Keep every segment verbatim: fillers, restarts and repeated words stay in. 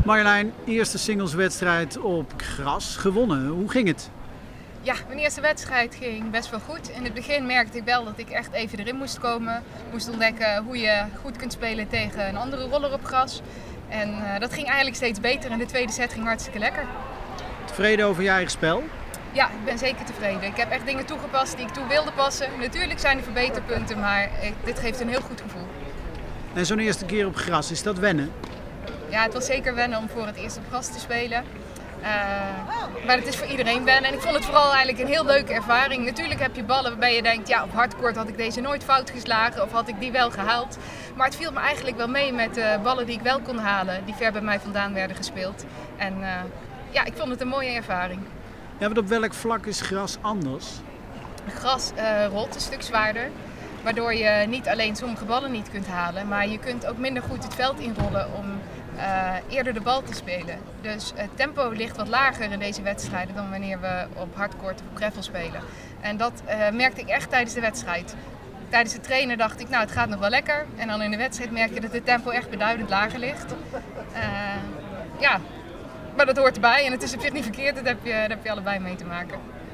Marjolein, eerste singleswedstrijd op gras, gewonnen. Hoe ging het? Ja, mijn eerste wedstrijd ging best wel goed. In het begin merkte ik wel dat ik echt even erin moest komen. Moest ontdekken hoe je goed kunt spelen tegen een andere roller op gras. En uh, dat ging eigenlijk steeds beter en de tweede set ging hartstikke lekker. Tevreden over je eigen spel? Ja, ik ben zeker tevreden. Ik heb echt dingen toegepast die ik toe wilde passen. Natuurlijk zijn er verbeterpunten, maar ik, dit geeft een heel goed gevoel. En zo'n eerste keer op gras, is dat wennen? Ja, het was zeker wennen om voor het eerst op gras te spelen. Uh, maar het is voor iedereen wennen en ik vond het vooral eigenlijk een heel leuke ervaring. Natuurlijk heb je ballen waarbij je denkt, ja, op hardcourt had ik deze nooit fout geslagen of had ik die wel gehaald. Maar het viel me eigenlijk wel mee met de ballen die ik wel kon halen, die ver bij mij vandaan werden gespeeld. En uh, ja, ik vond het een mooie ervaring. Ja, want op welk vlak is gras anders? Gras uh, rolt een stuk zwaarder, waardoor je niet alleen sommige ballen niet kunt halen, maar je kunt ook minder goed het veld inrollen om uh, eerder de bal te spelen. Dus het tempo ligt wat lager in deze wedstrijden dan wanneer we op hardcourt of op gravel spelen. En dat uh, merkte ik echt tijdens de wedstrijd. Tijdens het trainen dacht ik, nou het gaat nog wel lekker. En dan in de wedstrijd merk je dat het tempo echt beduidend lager ligt. Uh, ja, maar dat hoort erbij en het is op zich niet verkeerd, daar heb je, daar heb je allebei mee te maken.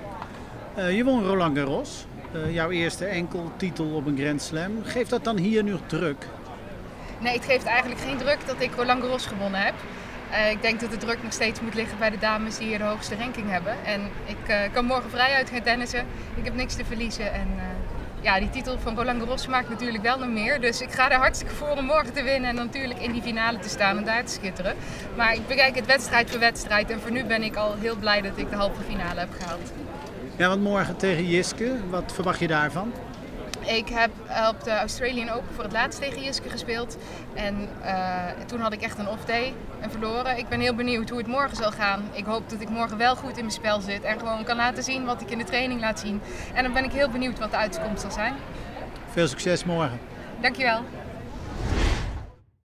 Uh, je won Roland Garros. Uh, jouw eerste enkeltitel op een Grand Slam. Geeft dat dan hier nu druk? Nee, het geeft eigenlijk geen druk dat ik Roland Garros gewonnen heb. Uh, ik denk dat de druk nog steeds moet liggen bij de dames die hier de hoogste ranking hebben. En ik uh, kan morgen vrij uit gaan tennissen. Ik heb niks te verliezen. En uh, ja, die titel van Roland Garros maakt natuurlijk wel nog meer. Dus ik ga er hartstikke voor om morgen te winnen en natuurlijk in die finale te staan en daar te schitteren. Maar ik bekijk het wedstrijd voor wedstrijd en voor nu ben ik al heel blij dat ik de halve finale heb gehaald. Ja, want morgen tegen Jiske, wat verwacht je daarvan? Ik heb op de Australian Open voor het laatst tegen Jiske gespeeld. En uh, toen had ik echt een off-day en verloren. Ik ben heel benieuwd hoe het morgen zal gaan. Ik hoop dat ik morgen wel goed in mijn spel zit en gewoon kan laten zien wat ik in de training laat zien. En dan ben ik heel benieuwd wat de uitkomst zal zijn. Veel succes morgen. Dankjewel.